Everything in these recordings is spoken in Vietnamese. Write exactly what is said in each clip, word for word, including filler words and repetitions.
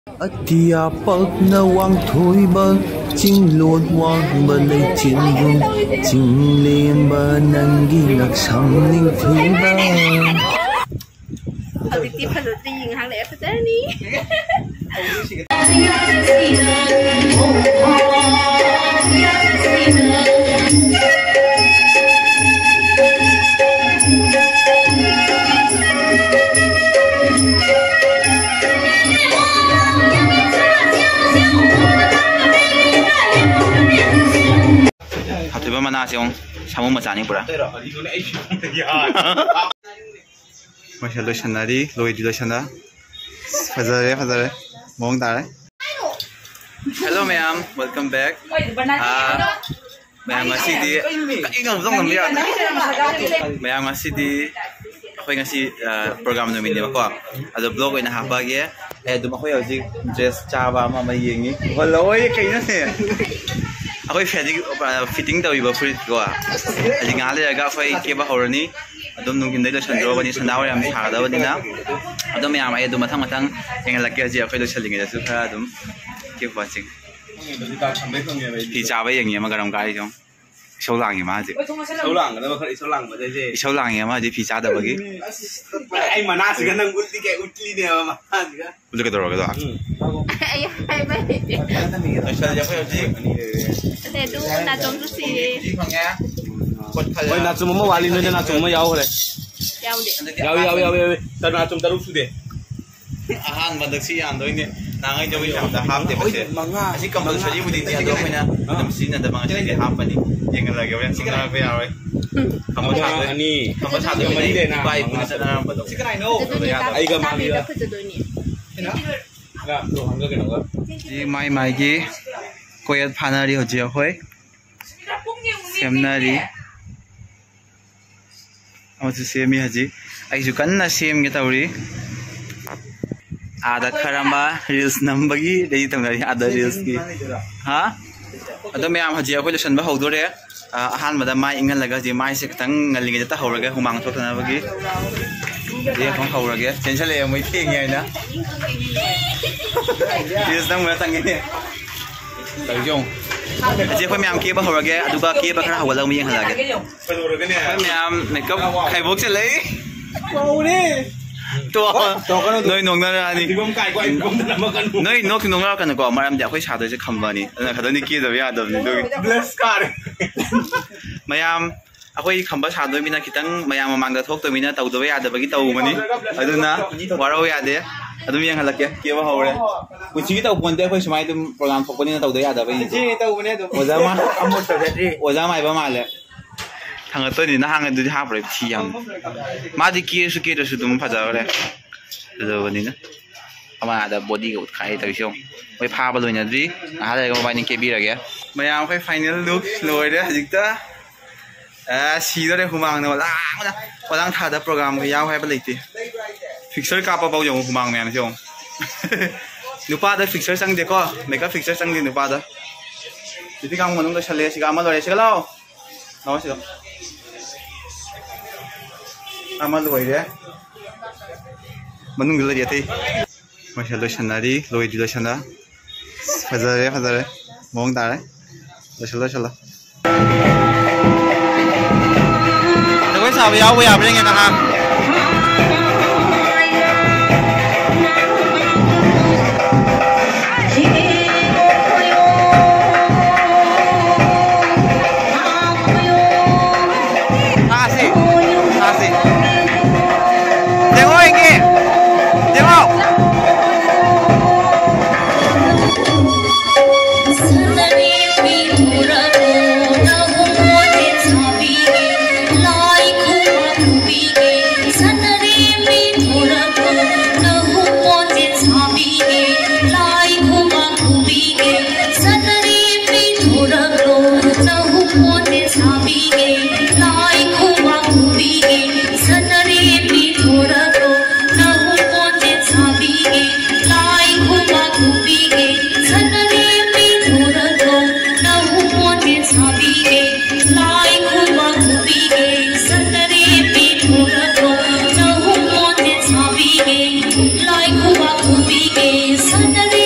Atia pakna wang thui ba ching lon wang ba lay chin dung ching lem ba nangi nak sam ning thi ba. Habiti palo ting hang le pa tani. Hatuba mana siong samu macani pura. Masya Allah shanari loi di shanda. Fazare fazare mong tare. Hello ma'am, welcome back. Ah, ma'am masih di ingat dong kami ya. Ma'am masih di ako ngasi program namin di ako. Ada blog ina habagi eh dum ako yung dress chaba mama yengi. Wala oy kayo na siya. Ako fitting fitting daw iba fruit ko ah. Aji nga le aga fay keba horani. Adum nung hindi lo sandro bani sandaw yam sa daw din na. Adum yam ay dum matang matang yang lagi aji ako lo saling da su kha adum keep watching. Thì chào với những mà gần cái không sâu làng gì mà gì sâu làng cái đó mà sâu làng mà đây gì sâu làng gì mà gì phi chả được vậy anh mà na sẽ cái năng uti cái uti này mà gì cả uti cái đó cái đó Ay ay ba. Ay sa ya phải gì Để du na trong du si. ôi na chúng mà vali nữa na chúng mà giàu rồi Giàu đi. giàu giàu giàu giàu ta na chúng ta lúc sudah ahan bandak si yan doy ni nangay jawi siya da ham de base asi compulsory budi ti ado kanya dam sin na da mga si ham pa ni yang lagi yan sing na ba ay kamu sa ani kamu sa do ni bai pun sa na ba do ai ga ma Kami dah kerja tu ni. na to hang ga cái nào ji mai mai gi koyat phanari ho ji hoi semnari amu semi haji ai ju kan na sem ge tawri ada karamba reels nambagi dei tamari ada reels ki ha ado myam haji akoi leson ba hodore ahan mada mai ingal laga ji mai se tang ngalinge ta horaga humang thotna bagi de khong horaga chenchale moi theng ngai na reels nang ma tang nge tau jong aji khoi myam ke ba horaga aduba ke ba khara hawala mi yang halage myam makeup khai bok se leiตัวน้อยน้องนั่นนี่น้อยนกน้องเรากันก่อนมาทำเดี๋ยวค่อยชาตัวจะคำว่านี่นะเขาตอนนี้กี่ตัวอย่างเดิมนี่ด้วย bless card มายามค่อยคำว่าชาตัวมีนะคิดตั้งมายามมามังกรทกตัวมีนะตัวตัวอย่างเดิมกี่ตัวมันนี่อะดูนะว่าเราอย่างเดียวอะดูยังหันหลักเกี่ยวกับเขาเลยกูชี้ตัวคนเดียวค่อยสมัยตัวโปรแกรมทกคนนี้ตัวตัวอย่างเดิมนี่ชี้ตัวคนนี้ตัวโอ้ยมาอัมมุตตัวเด็ดโอ้ยมาอีกประมาณเลยทางตัวนี้นะทางดูที่ห้าปลายที่ยังมาที่กี่สุกี้ตัวสุดมันพัฒนาเลยเดี๋ยววันนี้นะประมาณแต่บอดี้กับขายตัวช่วงไปพาไปเลยนะดิอะไรก็ไปนี่เก็บบีอะไรแกมายังไปไฟนอลลุคเลยเด้อจิกตาเออสีตัวเด็กหุ่นมังเนาะล้างนะพอล้างถ่ายแต่โปรแกรมก็ยาวให้ไปเลยทีฟิกเซอร์กาปะเบาอย่างหุ่นมังแม่นะช่วงหนูป้าได้ฟิกเซอร์สั่งเด็กก็ไม่ก็ฟิกเซอร์สั่งเด็กหนูป้าได้ที่กลางมันต้องได้เฉลี่ยสิกามาเลยสิกาเล่าเล่าสิกาamal loi de manung gila jati masya Allah shanari loi di shanda fazare fazare mong tare masya Allah Tôi sao bây giờ bây giờ bên nghe ta ha Like who are who be gay,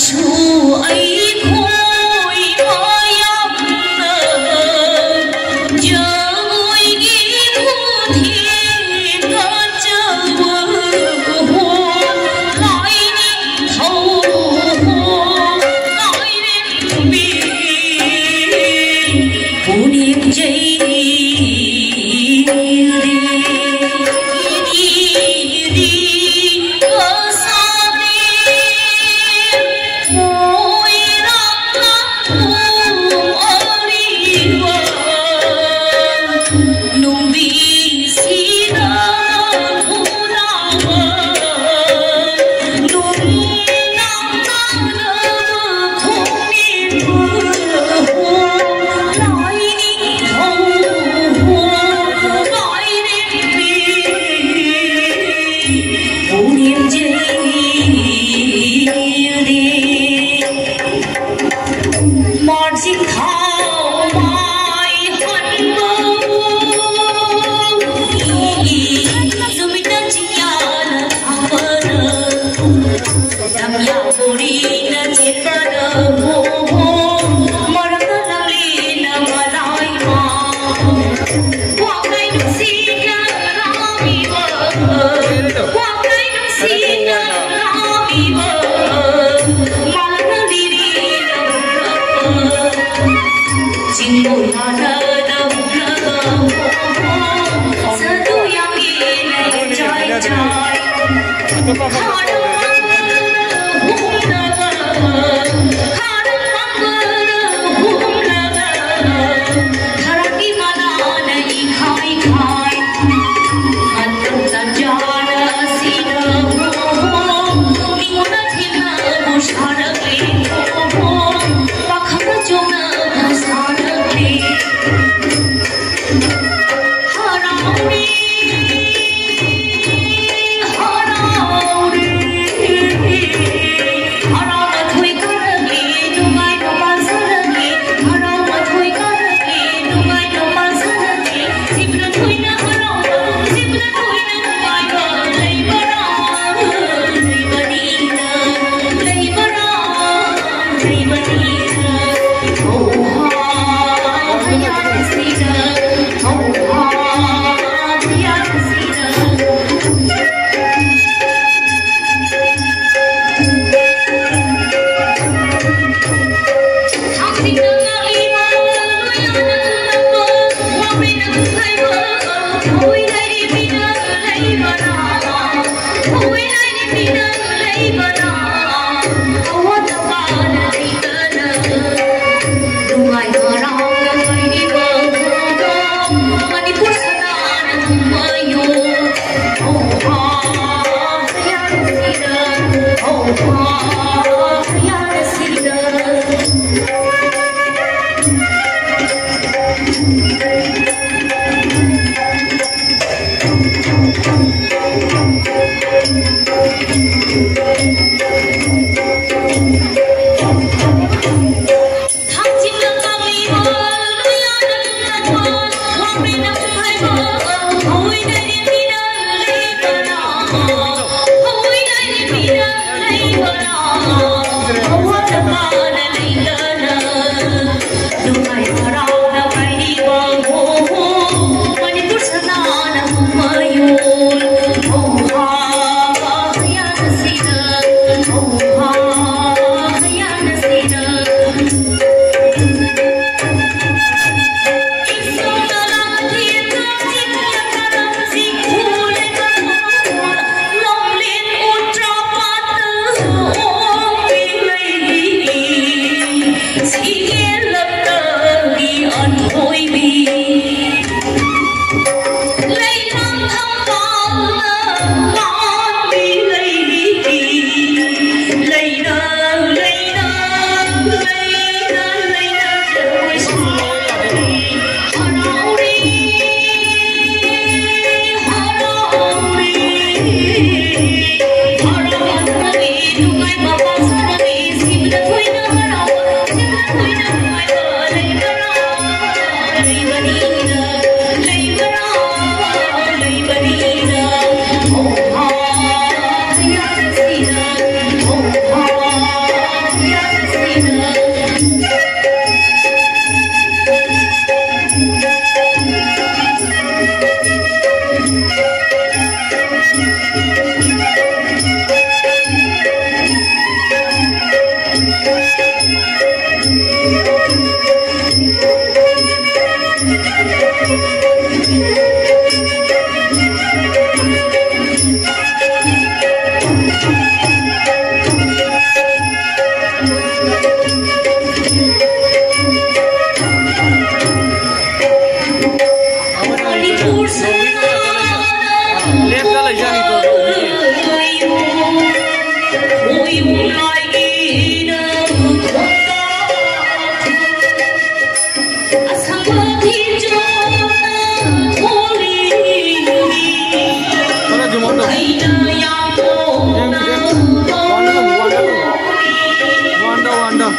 Hãy subscribe cho kênh Ghiền Mì Gõ để không bỏ lỡ những video hấp dẫn.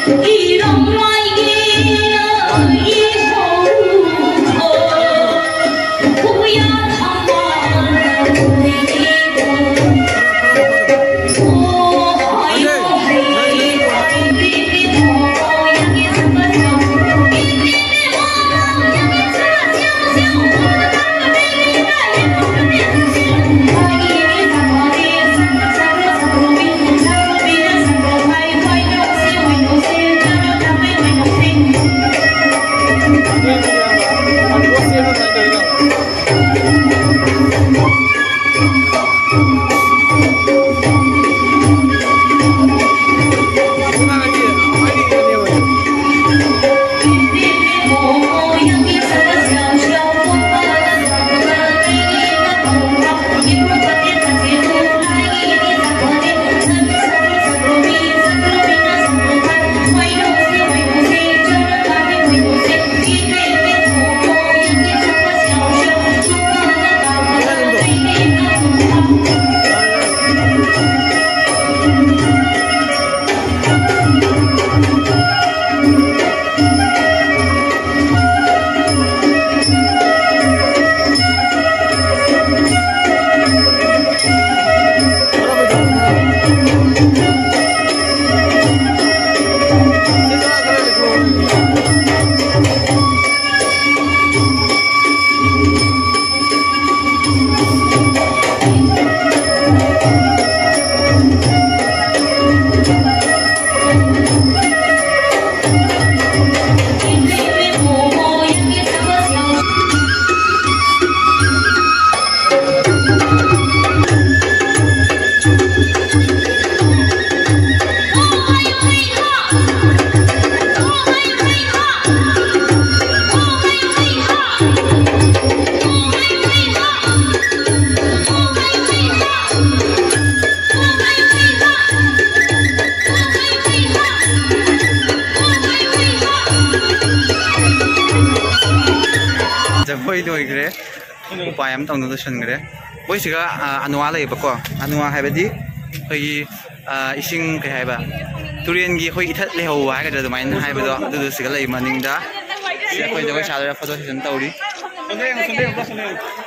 Boy doi gre upai am tong do shen gre boy siga anua lai ba ko anua hai ba di hoi ising kai hai ba turien gi hoi ithat le ho wa ga da mai hai ba do do siga lai maning da se hoi da sa da photo session tauri